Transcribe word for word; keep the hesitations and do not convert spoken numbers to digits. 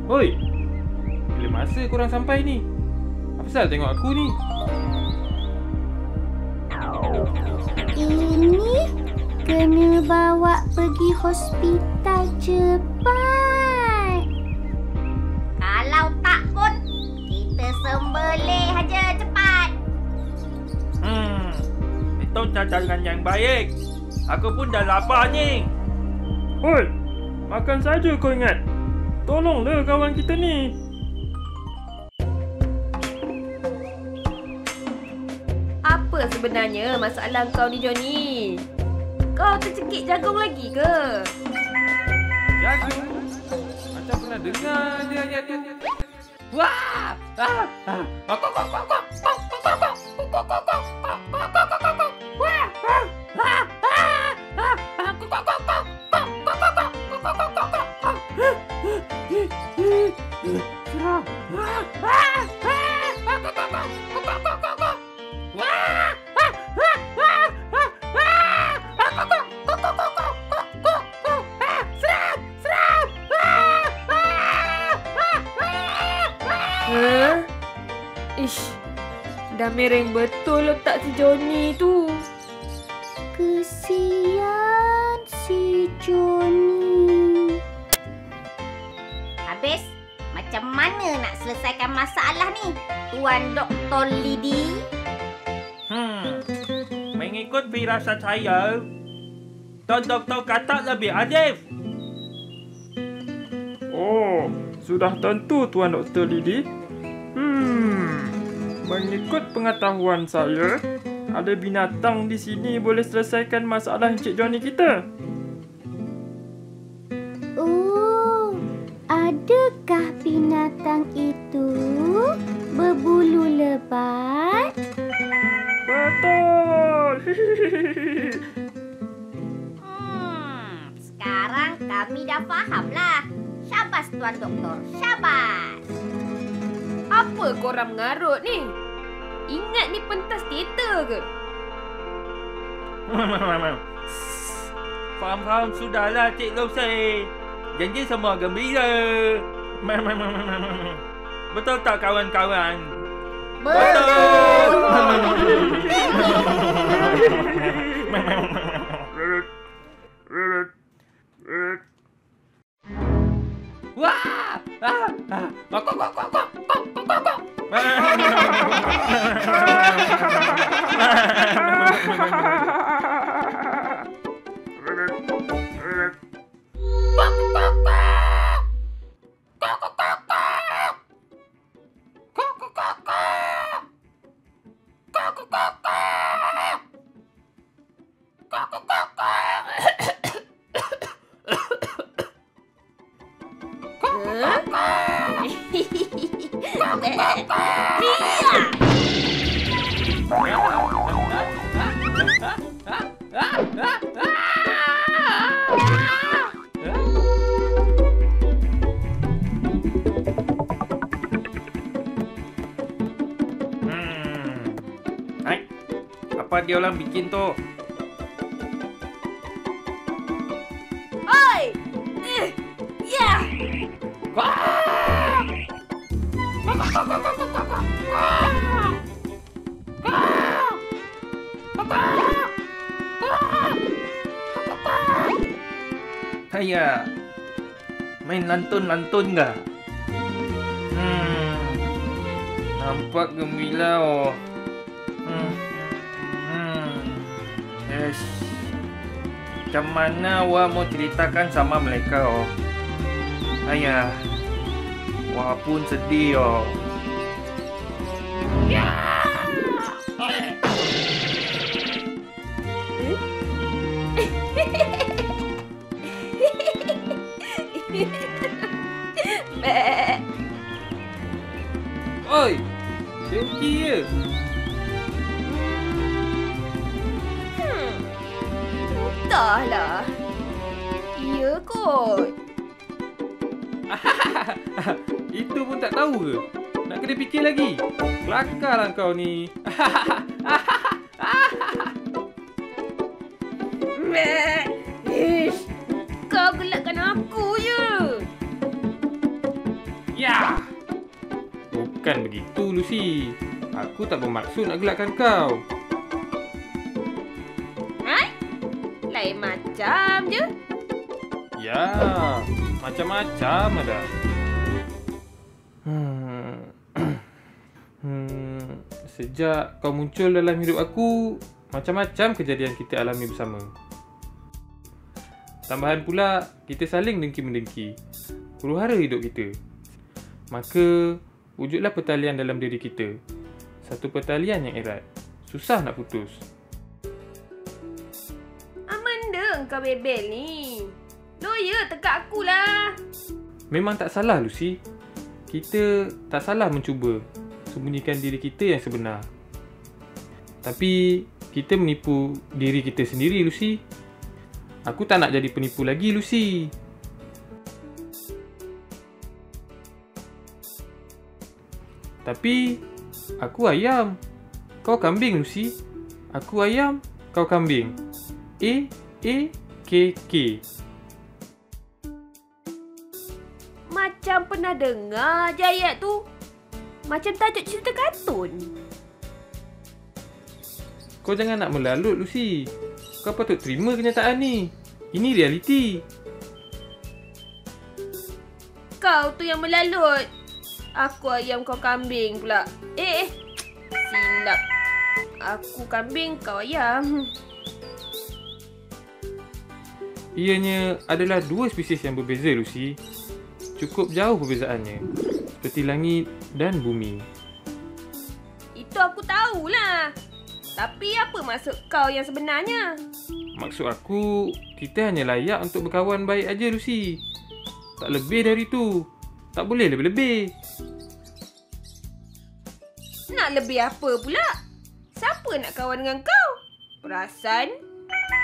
Hoi, bila masa korang sampai ni? Apa pasal tengok aku ni? Ini kena bawa pergi hospital cepat. Kalau tak pun, kita sembelih aja cepat. Hmm, itu cadangan yang baik. Aku pun dah lapar ni. Hoi, makan saja kau ingat. Tolonglah kawan kita ni. Apa sebenarnya masalah kau ni, Johnny? Kau tercekik jagung lagi ke? Jagung? Macam pernah dengar je ayat-ayat. Wah! Ah! Ah! Kok kok kok kok kok kok kok kok kok kok kok kok. Wah! Ah! Ah! Ah! Ah! Kok kok kok kok kok kok kok kok kok kok kok. Serah. Ah! Ah! Ah! Kok kok kok kok kok kok kok. Wah! Ah! Ah! Ah! Ah! Ah! Kok kok kok kok kok kok kok kok. Ah! Serap! Serap! Ah! Ah! Ah! Huh? Ish, dah mereng betul letak si Johnny tu. Kesian si Johnny. Habis, macam mana nak selesaikan masalah ni, Tuan Doktor Lidi? Hmm, mengikut firasat saya, Tuan Doktor kata lebih adil. Oh, sudah tentu Tuan Doktor Lidi. Hmm, mengikut pengetahuan saya, ada binatang di sini boleh selesaikan masalah Encik Johnny kita. Oh, adakah binatang itu berbulu lebat? Betul. Hmm, sekarang kami dah fahamlah. Syabas Tuan Doktor, syabas. Apa korang mengarut ni? Ingat ni pentas teater ke? Faham-faham sudahlah Cik Losey. Janji semua gembira. Betul tak kawan-kawan? Betul. Wah! Ah! Ah! Kok kok kok kok kok kok kok kok. Hai, apa dia orang bikin tu? Oi! Eh, ya! Saya main lantun-lantun ke? Hmm, nampak gembira oh. Hmm, hmm, yes. Macam mana awak mau ceritakan sama mereka oh? Ayah, wah pun sedih oh. Bek. Oi, dengki je. Hmm. Entahlah. Ya kot. Itu pun tak tahu ke? Nak kena fikir lagi. Kelakarlah kau ni. Bek. Ish. Kau gelakkan aku je. Bukan begitu, Lucy. Aku tak bermaksud nak gelakkan kau. Hai? Lain macam je. Ya, macam-macam ada. Hmm. hmm. Sejak kau muncul dalam hidup aku, macam-macam kejadian kita alami bersama. Tambahan pula, kita saling dengki-mendengki. Huru-hara hidup kita. Maka, wujudlah pertalian dalam diri kita. Satu pertalian yang erat. Susah nak putus. Amanda kau bebel ni. Lawyer tekak akulah. Memang tak salah, Lucy. Kita tak salah mencuba sembunyikan diri kita yang sebenar. Tapi, kita menipu diri kita sendiri, Lucy. Aku tak nak jadi penipu lagi, Lucy. Tapi, aku ayam. Kau kambing, Lucy. Aku ayam, kau kambing. A, A, K, K. Macam pernah dengar je ayat tu. Macam tajuk cerita kartun. Kau jangan nak melalut, Lucy. Kau patut terima kenyataan ni. Ini realiti. Kau tu yang melalut. Aku ayam, kau kambing pula. Eh, eh. Silap. Aku kambing, kau ayam. Ianya adalah dua spesies yang berbeza, Lucy. Cukup jauh perbezaannya. Seperti langit dan bumi. Itu aku tahulah. Tapi apa maksud kau yang sebenarnya? Maksud aku, kita hanya layak untuk berkawan baik aja, Lucy. Tak lebih dari tu. Tak boleh lebih-lebih. Nak lebih apa pula? Siapa nak kawan dengan kau? Perasan